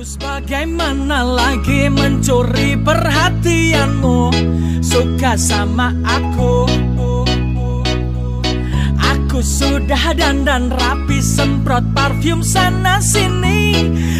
Terus bagaimana lagi mencuri perhatianmu? Suka sama aku. Aku sudah dandan rapi, semprot parfum sana sini.